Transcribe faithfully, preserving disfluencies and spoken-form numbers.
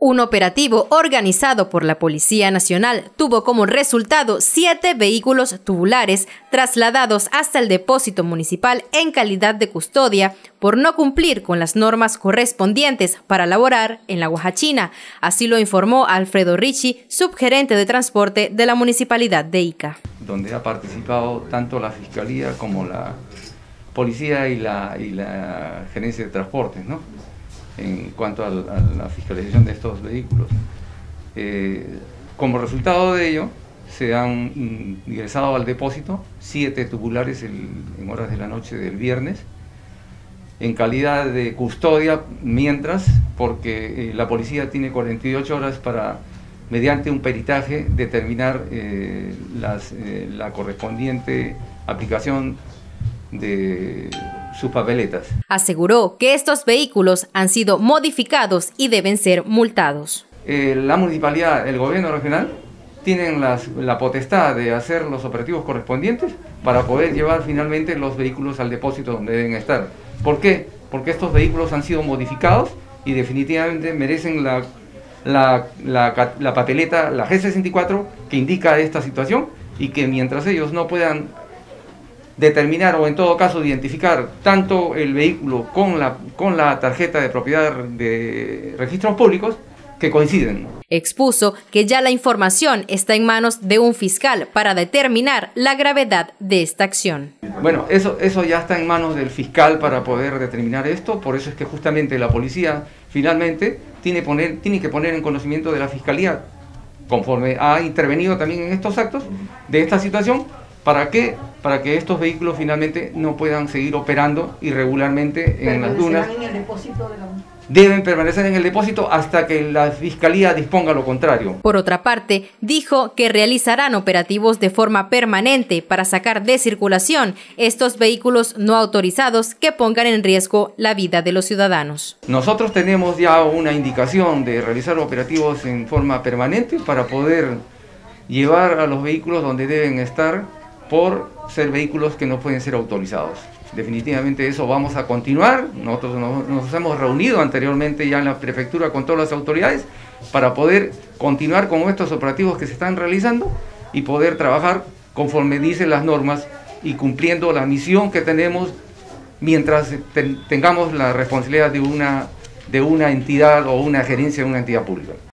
Un operativo organizado por la Policía Nacional tuvo como resultado siete vehículos tubulares trasladados hasta el depósito municipal en calidad de custodia por no cumplir con las normas correspondientes para laborar en la Huajachina. Así lo informó Alfredo Ricci, subgerente de transporte de la Municipalidad de Ica. Donde ha participado tanto la Fiscalía como la Policía y la, y la Gerencia de Transportes, ¿no?, en cuanto a la, a la fiscalización de estos vehículos. Eh, como resultado de ello, se han ingresado al depósito siete tubulares el, en horas de la noche del viernes, en calidad de custodia, mientras, porque eh, la policía tiene cuarenta y ocho horas para, mediante un peritaje, determinar eh, las, eh, la correspondiente aplicación de sus papeletas. Aseguró que estos vehículos han sido modificados y deben ser multados. Eh, la municipalidad, el gobierno regional, tienen las, la potestad de hacer los operativos correspondientes para poder llevar finalmente los vehículos al depósito donde deben estar. ¿Por qué? Porque estos vehículos han sido modificados y definitivamente merecen la, la, la, la papeleta, la G sesenta y cuatro, que indica esta situación, y que mientras ellos no puedan determinar o en todo caso identificar tanto el vehículo con la, con la tarjeta de propiedad de registros públicos que coinciden. Expuso que ya la información está en manos de un fiscal para determinar la gravedad de esta acción. Bueno, eso, eso ya está en manos del fiscal para poder determinar esto, por eso es que justamente la policía finalmente tiene, poner, tiene que poner en conocimiento de la Fiscalía, conforme ha intervenido también en estos actos, de esta situación. ¿Para qué? Para que estos vehículos finalmente no puedan seguir operando irregularmente en las dunas. En el depósito de la... Deben permanecer en el depósito hasta que la Fiscalía disponga lo contrario. Por otra parte, dijo que realizarán operativos de forma permanente para sacar de circulación estos vehículos no autorizados que pongan en riesgo la vida de los ciudadanos. Nosotros tenemos ya una indicación de realizar operativos en forma permanente para poder llevar a los vehículos donde deben estar, por ser vehículos que no pueden ser autorizados. Definitivamente eso vamos a continuar. Nosotros nos, nos hemos reunido anteriormente ya en la prefectura con todas las autoridades para poder continuar con estos operativos que se están realizando y poder trabajar conforme dicen las normas y cumpliendo la misión que tenemos mientras ten, tengamos la responsabilidad de una, de una entidad o una gerencia de una entidad pública.